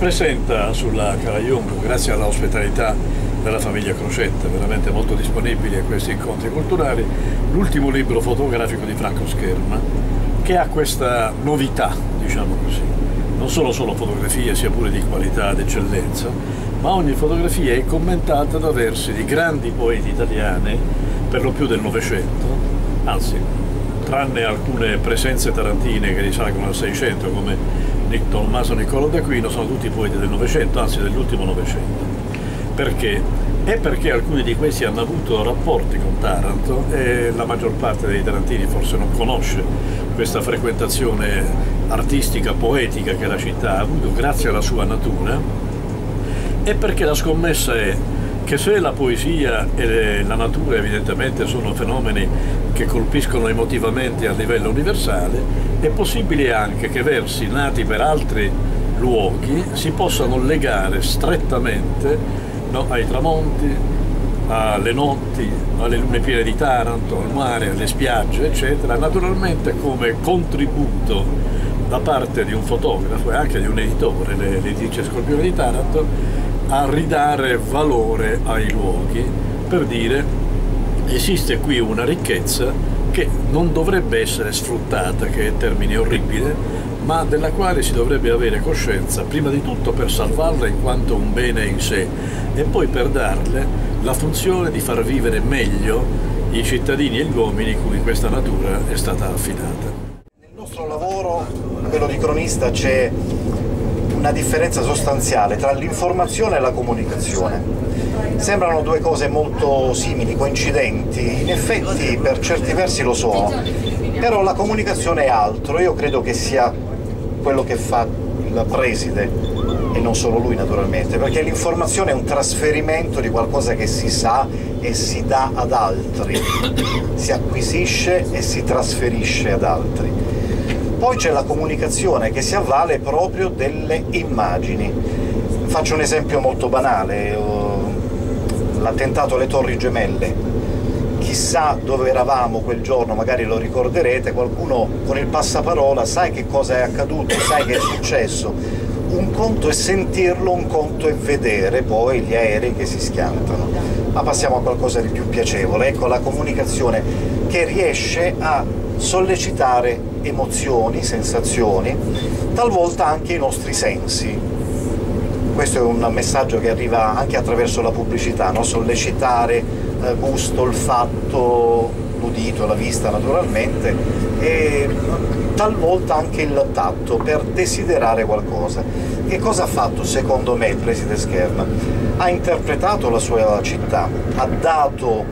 presenta sulla Cala-Jung, grazie all'ospitalità della famiglia Crocetta, veramente molto disponibili a questi incontri culturali, l'ultimo libro fotografico di Franco Scherma, che ha questa novità, diciamo così. Non sono solo fotografie, sia pure di qualità ed eccellenza, ma ogni fotografia è commentata da versi di grandi poeti italiani, per lo più del Novecento, anzi, tranne alcune presenze tarantine che risalgono al Seicento, come Tommaso Niccolò d'Aquino, sono tutti poeti del Novecento, anzi dell'ultimo Novecento. Perché? È perché alcuni di questi hanno avuto rapporti con Taranto e la maggior parte dei tarantini forse non conosce questa frequentazione artistica, poetica che la città ha avuto grazie alla sua natura, e perché la scommessa è che se la poesia e la natura evidentemente sono fenomeni che colpiscono emotivamente a livello universale, è possibile anche che versi nati per altri luoghi si possano legare strettamente, no, ai tramonti, alle notti, alle lune piene di Taranto, al mare, alle spiagge, eccetera, naturalmente come contributo da parte di un fotografo e anche di un editore, l'editrice Scorpione di Taranto, a ridare valore ai luoghi, per dire esiste qui una ricchezza che non dovrebbe essere sfruttata, che è termine orribile, ma della quale si dovrebbe avere coscienza, prima di tutto per salvarla in quanto un bene in sé, e poi per darle la funzione di far vivere meglio i cittadini e gli uomini cui questa natura è stata affidata. Nel nostro lavoro, quello di cronista, c'è una differenza sostanziale tra l'informazione e la comunicazione. Sembrano due cose molto simili, coincidenti, in effetti per certi versi lo sono, però la comunicazione è altro. Io credo che sia quello che fa il preside, e non solo lui naturalmente, perché l'informazione è un trasferimento di qualcosa che si sa e si dà ad altri, si acquisisce e si trasferisce ad altri. Poi c'è la comunicazione che si avvale proprio delle immagini. Faccio un esempio molto banale, l'attentato alle Torri Gemelle. Chissà dove eravamo quel giorno, magari lo ricorderete, qualcuno con il passaparola sai che cosa è accaduto, sai che è successo. Un conto è sentirlo, un conto è vedere poi gli aerei che si schiantano. Ma passiamo a qualcosa di più piacevole, ecco la comunicazione che riesce a sollecitare emozioni, sensazioni, talvolta anche i nostri sensi. Questo è un messaggio che arriva anche attraverso la pubblicità, no? Sollecitare gusto, olfatto, l'udito, la vista naturalmente, e talvolta anche il tatto per desiderare qualcosa. Che cosa ha fatto secondo me il preside Scherma? Ha interpretato la sua città, ha dato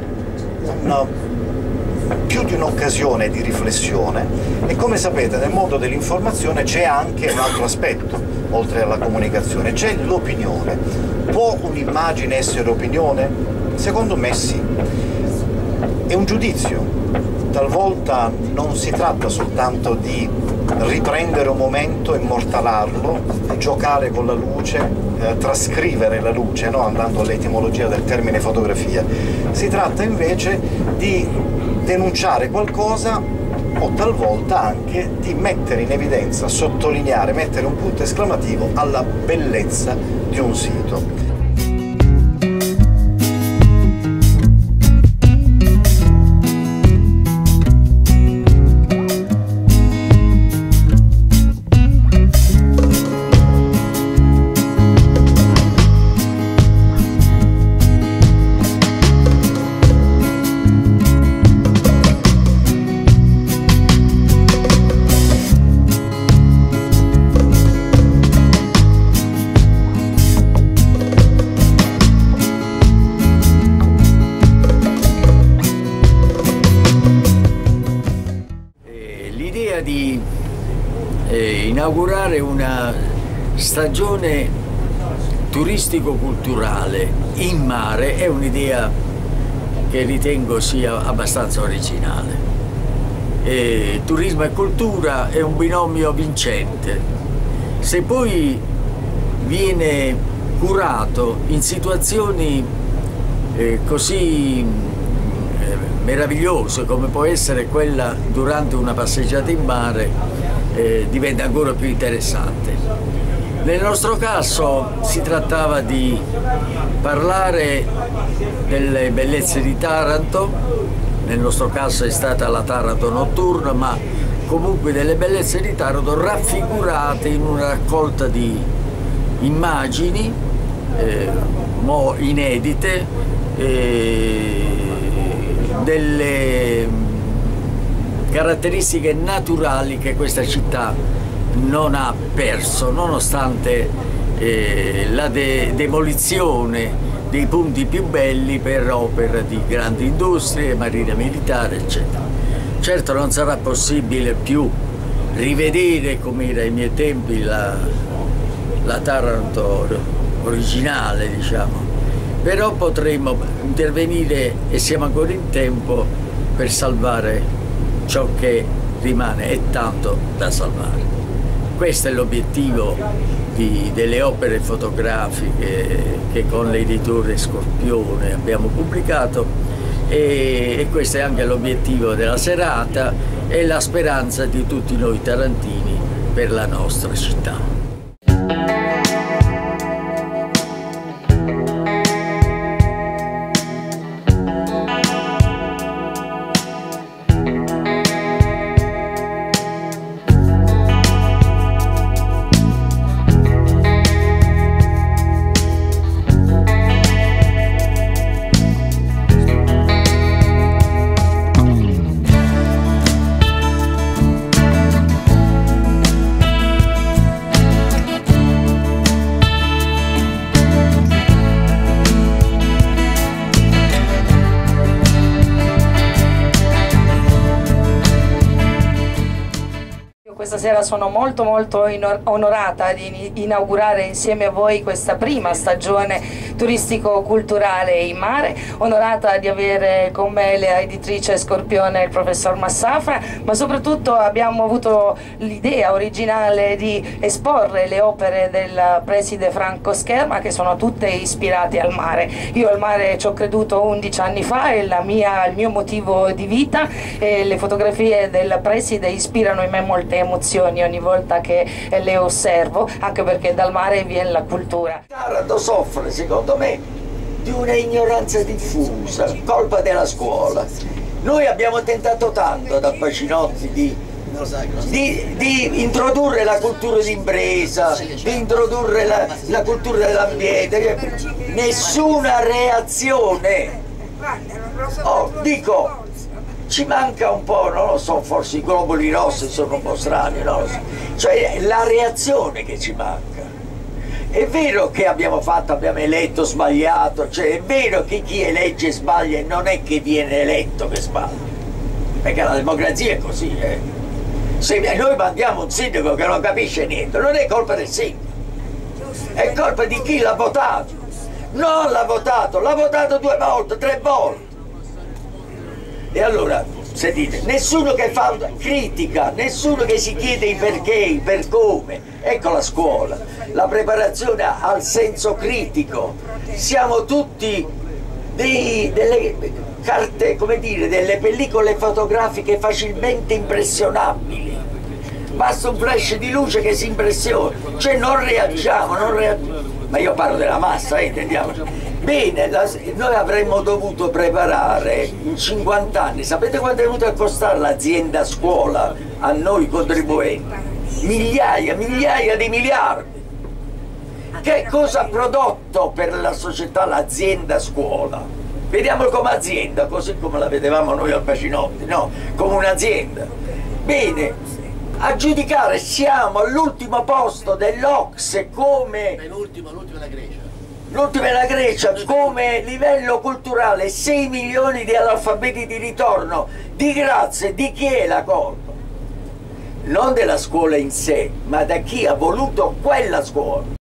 più di un'occasione di riflessione, e come sapete nel mondo dell'informazione c'è anche un altro aspetto, oltre alla comunicazione, c'è l'opinione. Può un'immagine essere opinione? Secondo me sì. È un giudizio. Talvolta non si tratta soltanto di riprendere un momento, immortalarlo, giocare con la luce, trascrivere la luce, no? Andando all'etimologia del termine fotografia. Si tratta invece di denunciare qualcosa, o talvolta anche di mettere in evidenza, sottolineare, mettere un punto esclamativo alla bellezza di un sito. Di inaugurare una stagione turistico-culturale in mare è un'idea che ritengo sia abbastanza originale. Turismo e cultura è un binomio vincente. Se poi viene curato in situazioni così meravigliose come può essere quella durante una passeggiata in mare, diventa ancora più interessante. Nel nostro caso si trattava di parlare delle bellezze di Taranto, nel nostro caso è stata la Taranto notturna, ma comunque delle bellezze di Taranto raffigurate in una raccolta di immagini inedite, delle caratteristiche naturali che questa città non ha perso, nonostante la demolizione dei punti più belli per opere di grandi industrie, marina militare, eccetera. Certo non sarà possibile più rivedere, come era ai miei tempi, la Taranto originale, diciamo, però potremo intervenire e siamo ancora in tempo per salvare ciò che rimane, è tanto da salvare. Questo è l'obiettivo delle opere fotografiche che con l'editore Scorpione abbiamo pubblicato, e questo è anche l'obiettivo della serata e la speranza di tutti noi tarantini per la nostra città. Questa sera sono molto onorata di inaugurare insieme a voi questa prima stagione turistico-culturale in mare, onorata di avere con me l'editrice Scorpione e il professor Massafra, ma soprattutto abbiamo avuto l'idea originale di esporre le opere del preside Franco Scherma, che sono tutte ispirate al mare. Io al mare ci ho creduto 11 anni fa, è il mio motivo di vita, e le fotografie del preside ispirano in me molte emozioni ogni volta che le osservo, anche perché dal mare viene la cultura. Taranto soffre, secondo me, di una ignoranza diffusa, colpa della scuola. Noi abbiamo tentato tanto da Bacinotti di introdurre la cultura d'impresa, di introdurre la cultura dell'ambiente, nessuna reazione. Dico, ci manca un po', non lo so, forse i globuli rossi sono un po' strani, non lo so. Cioè la reazione che ci manca. È vero che abbiamo eletto sbagliato, cioè è vero che chi elegge sbaglia e non è che viene eletto che sbaglia, perché la democrazia è così, Se noi mandiamo un sindaco che non capisce niente, non è colpa del sindaco, è colpa di chi l'ha votato. Non l'ha votato 2 volte, 3 volte. E allora, sentite, nessuno che fa critica, nessuno che si chiede i perché, i per come. Ecco la scuola, la preparazione al senso critico. Siamo tutti delle carte, come dire, delle pellicole fotografiche facilmente impressionabili. Basta un flash di luce che si impressiona, cioè non reagiamo. Ma io parlo della massa, intendiamoci. Bene, noi avremmo dovuto preparare in 50 anni, sapete quanto è venuto a costare l'azienda scuola a noi contribuenti? Migliaia di miliardi. Che cosa ha prodotto per la società l'azienda scuola? Vediamolo come azienda, così come la vedevamo noi al Bacinotti, no? Come un'azienda. Bene, a giudicare siamo all'ultimo posto dell'OCSE come... L'ultima è la Grecia. L'ultima è la Grecia, come livello culturale, 6 milioni di analfabeti di ritorno. Di grazia, di chi è la colpa? Non della scuola in sé, ma da chi ha voluto quella scuola.